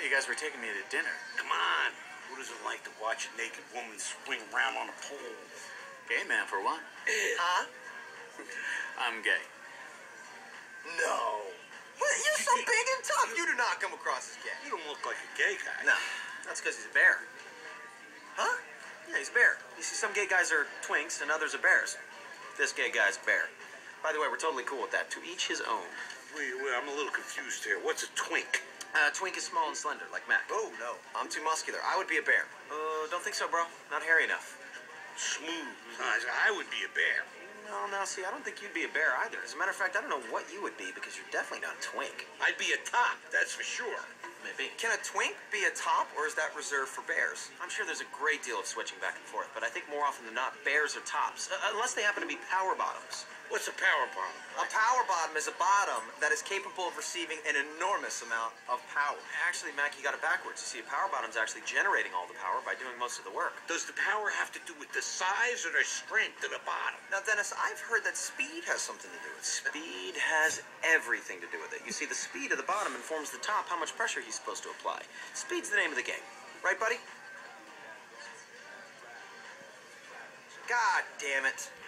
you guys were taking me to dinner. Come on. Who doesn't like to watch a naked woman swing around on a pole? Gay man for one. Huh? I'm gay. No. What? You're so big and tough. You do not come across as gay. You don't look like a gay guy. No, that's because he's a bear. Huh? Yeah, he's a bear. You see, some gay guys are twinks and others are bears. This gay guy's a bear. By the way, we're totally cool with that. To each his own. Wait, I'm a little confused here. What's a twink? Twink is small and slender, like Mac. Oh, no. I'm too muscular. I would be a bear. Don't think so, bro. Not hairy enough. Smooth. I would be a bear. No, see, I don't think you'd be a bear either. As a matter of fact, I don't know what you would be because you're definitely not a twink. I'd be a top, that's for sure. Maybe. Can a twink be a top, or is that reserved for bears? I'm sure there's a great deal of switching back and forth, but I think more often than not, bears are tops, unless they happen to be power bottoms. What's a power bottom? A power bottom is a bottom that is capable of receiving an enormous amount of power. Actually, Mac, you got it backwards. You see, a power bottom is actually generating all the power by doing most of the work. Does the power have to do with the size or the strength of the bottom? Now, Dennis, I've heard that speed has something to do with it. Speed has everything to do with it. You see, the speed of the bottom informs the top how much pressure he's supposed to apply. Speed's the name of the game. Right, buddy? God damn it.